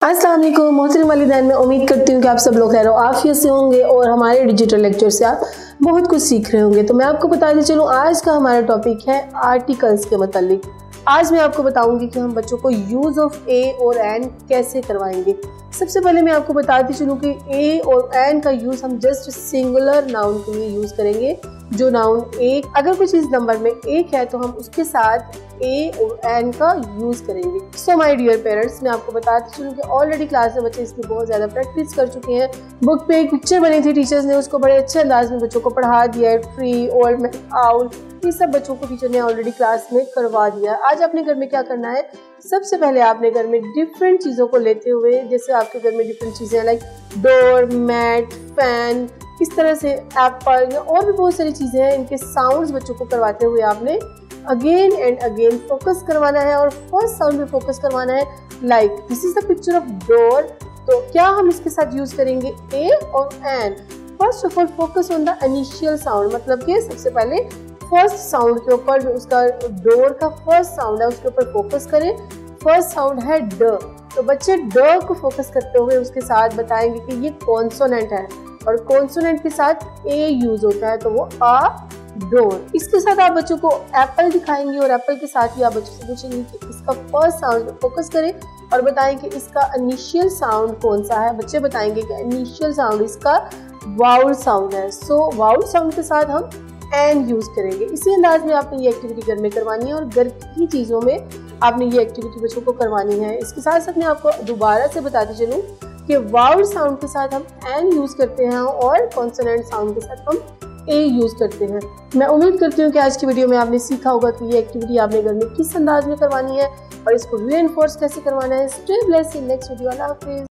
अस्सलाम वालेकुम मोहतरम वालिदैन, मैं उम्मीद करती हूँ कि आप सब लोग खैर आफियत से होंगे और हमारे डिजिटल लेक्चर से आप बहुत कुछ सीख रहे होंगे। तो मैं आपको बताते चलूँ, आज का हमारा टॉपिक है आर्टिकल्स के मतलब। आज मैं आपको बताऊंगी कि हम बच्चों को यूज़ ऑफ ए और एन कैसे करवाएंगे। सबसे पहले मैं आपको बताती चलूँ कि ए और एन का यूज़ हम जस्ट सिंगुलर नाउन के लिए यूज़ करेंगे। जो नाउन एक, अगर कोई चीज़ नंबर में एक है तो हम उसके साथ ए और एन का यूज़ करेंगे। सो माय डियर पेरेंट्स, मैं आपको बताती चलूँ कि ऑलरेडी क्लास में बच्चे इसकी बहुत ज़्यादा प्रैक्टिस कर चुके हैं। बुक पे एक पिक्चर बनी थी, टीचर्स ने उसको बड़े अच्छे अंदाज में बच्चों को पढ़ा दिया है। ट्री, ओल्ड मैन, आउल, ये सब बच्चों को टीचर ने ऑलरेडी क्लास में करवा दिया है। आज अपने घर में क्या करना है, सबसे पहले आपने घर में डिफरेंट चीज़ों को लेते हुए, जैसे आपके घर में डिफरेंट चीज़ें लाइक डोर, मैट, फैन, इस तरह से एप्पल या और भी बहुत सारी चीज़ें हैं, इनके साउंड्स बच्चों को करवाते हुए आपने अगेन एंड अगेन फोकस करवाना है और फर्स्ट साउंड पे फोकस करवाना है। Like this is the picture of door, तो क्या हम इसके साथ यूज करेंगे ए और N. First of all focus on the initial sound, मतलब कि सबसे पहले फर्स्ट साउंड के ऊपर, उसका डोर का फर्स्ट साउंड है उसके ऊपर फोकस करें। फर्स्ट साउंड है ड, तो बच्चे ड को फोकस करते हुए उसके साथ बताएंगे कि ये कॉन्सोनेंट है और कॉन्सोनेंट के साथ ए यूज होता है, तो वो आ डोर। इसके साथ आप बच्चों को एप्पल दिखाएंगे और एप्पल के साथ ही आप बच्चों से पूछेंगे कि इसका फर्स्ट साउंड पे फोकस करें और बताएं कि इसका इनिशियल साउंड कौन सा है। बच्चे बताएंगे कि इनिशियल साउंड इसका वाउल साउंड है। सो वाउल साउंड के साथ हम एन यूज करेंगे। इसी अंदाज में आपने ये एक्टिविटी घर में करवानी है और घर की चीज़ों में आपने ये एक्टिविटी बच्चों को करवानी है। इसके साथ साथ मैं आपको दोबारा से बताते चलूँ कि वाउल साउंड के साथ हम एन यूज करते हैं और कॉन्सोनेंट साउंड के साथ हम ए यूज करते हैं। मैं उम्मीद करती हूँ कि आज की वीडियो में आपने सीखा होगा कि ये एक्टिविटी आपने घर में किस अंदाज में करवानी है और इसको रीइंफोर्स कैसे करवाना है। Stay blessed, in next video. अल्लाह हाफिज़।